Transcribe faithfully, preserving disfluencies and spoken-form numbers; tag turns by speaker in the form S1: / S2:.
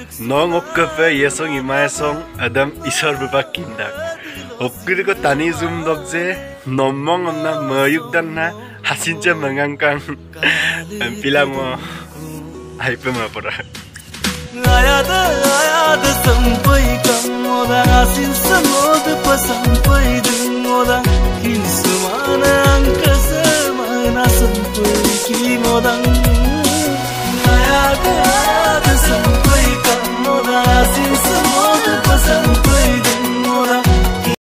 S1: nong okkape yesong imaesong adam isor bebakindak okkur ko tani zum dokje nomong onna mayuk dan na hasinja mangangkang pilango aipema pora
S2: ayada ayada sampai kamoda asin samod pasampai dungoda kinsumana angka semana sampai kimodang ayada